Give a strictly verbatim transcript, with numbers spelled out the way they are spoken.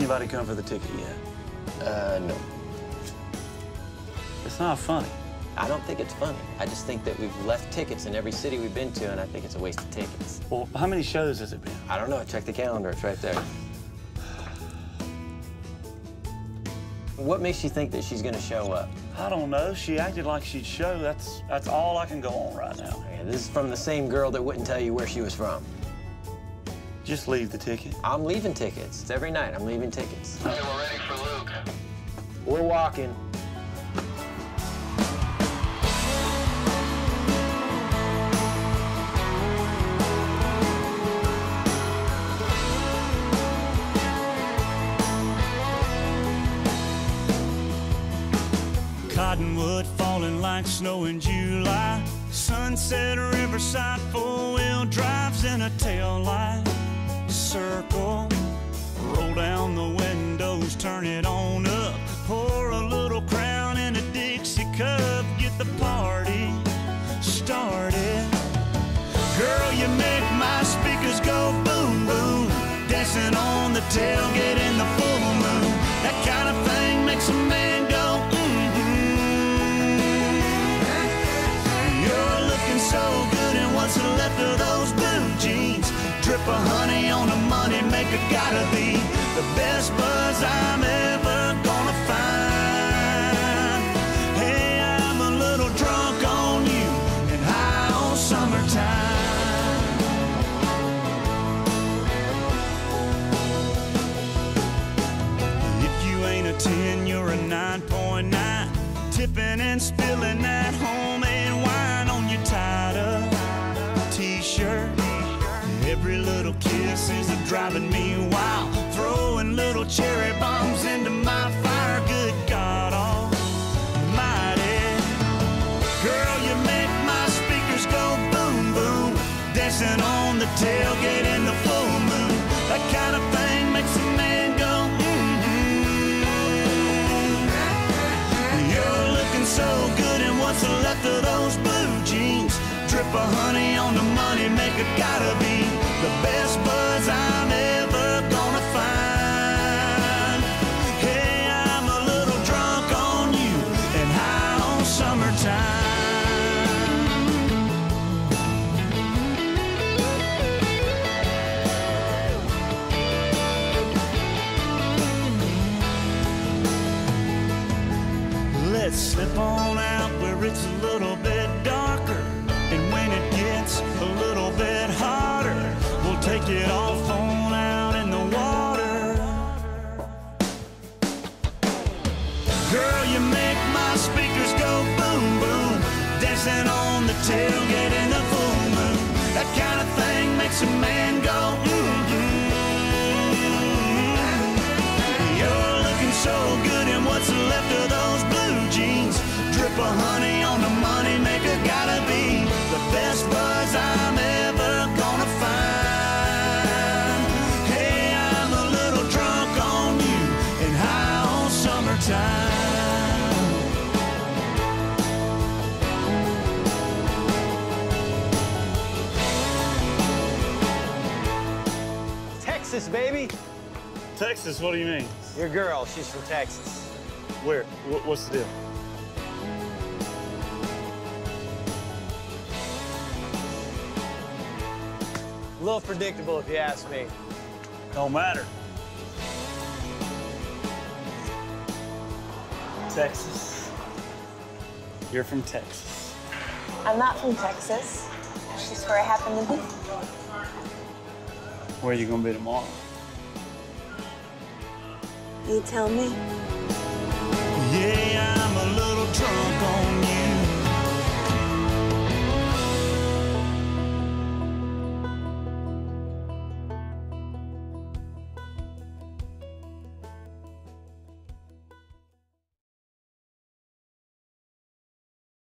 anybody come for the ticket yet? Uh, no. It's not funny. I don't think it's funny. I just think that we've left tickets in every city we've been to, and I think it's a waste of tickets. Well, how many shows has it been? I don't know. Check the calendar. It's right there. What makes you think that she's gonna show up? I don't know. She acted like she'd show. That's that's all I can go on right now. Yeah, this is from the same girl that wouldn't tell you where she was from. Just leave the ticket. I'm leaving tickets. It's every night. I'm leaving tickets. Okay, we're ready for Luke. We're walking. Cottonwood falling like snow in July. Sunset, Riverside, four-wheel drives in a tail light. Circle, roll down the windows, turn it on up. Pour a little Crown in a Dixie cup. Get the party started. Girl, you make my speakers go boom, boom. Dancing on the tailgate in the full moon. That kind of thing makes a man go so good, and what's left of those blue jeans? Drip of honey on the money maker, gotta be the best buzz I'm ever gonna find. Hey, I'm a little drunk on you and high on summertime. If you ain't a ten, you're a nine point nine. Tipping and spilling that homemade wine on your tied-up t-shirt. Every little kiss is a driving me wild. Throwing little cherry bombs into my fire. Good God almighty. Girl, you make my speakers go boom, boom. Dancing on the tailgate in the full moon. That kind of thing makes a man go so good, and what's left of those blue jeans? Drip of honey on the money maker, gotta be the best buzz I'm ever gonna find. Hey, I'm a little drunk on you and high on summertime. Let's slip on out where it's a little bit darker, and when it gets a little bit hotter, we'll take it off on out in the water. Girl, you make my speakers go boom, boom. Dancing on the tailgate in the full moon. That kind of thing makes a man go mm-hmm. You're looking so good, and what's left of those blue jeans? Drip of honey on the money maker, gotta be the best buzz I'm ever gonna find. Hey, I'm a little drunk on you and high on summertime. Texas, baby. Texas, what do you mean? Your girl, she's from Texas. Where? Wh what's the deal? A little predictable, if you ask me. Don't matter. Texas. You're from Texas. I'm not from Texas. It's just where I happen to be. Where are you gonna be tomorrow? You tell me. Yeah, I'm a little drunk